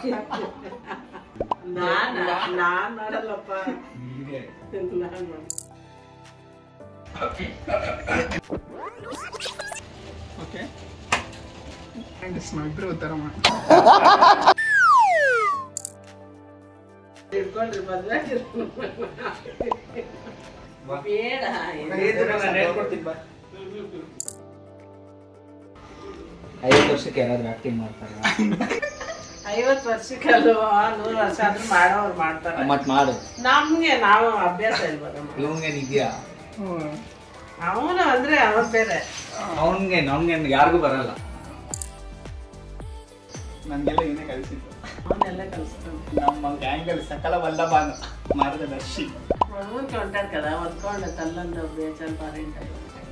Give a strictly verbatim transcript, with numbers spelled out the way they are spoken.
ನಾನ್ ನಾನ್ ಮಾಡಲ್ಲಪ್ಪ. Okay ನಾವಿಬ್ರು ಉತ್ತರ ಮಾಡಿ ಇಟ್ಕೊಂಡ್ರಿ ಮದ್ವೆ ಬೇಡ ಐವತ್ತು ವರ್ಷಕ್ಕೆ ಯಾರಾದ್ರೂ ಆಕ್ಟಿಂಗ್ ಮಾಡ್ತಾರ? ಐವತ್ತು ವರ್ಷಕ್ಕಲ್ವಾ ನೂರು ವರ್ಷ ಆದ್ರೂ ಮಾಡೋರು ಮಾಡ್ತಾರೆ. ಮತ್ ಮಾಡು. ನಮ್ಗೆ ನಾವು ಅಭ್ಯಾಸ ಇಲ್ವಲ್ಲ. ಇವಂಗೇನ್ ಇದೆಯಾ? ಅವನು ಅಂದ್ರೆ ಅವನ್ ಬೇರೆ. ಅವನ್ಗೆ ನಮ್ಗೆ ಯಾರಿಗೂ ಬರಲ್ಲ. ನನ್ಗೆಲ್ಲ ಇವನೇ ಕಲಿಸಿದ್ದು. ಅವನ್ನೆಲ್ಲ ಕಲಿಸ್ತಾನೆ. ನಮ್ಮ ಗ್ಯಾಂಗಲ್ಲಿ ಸಕಲ ವಲ್ಲಭಾನು ಮಾರ್ಗದರ್ಶಿ. ಅವನು ಕೊಂಟಾಡ್ కదా ಒದ್ಕೊಂಡು ತಲ್ಲಂದು ಬೇಜಾರು ಬಾರಿ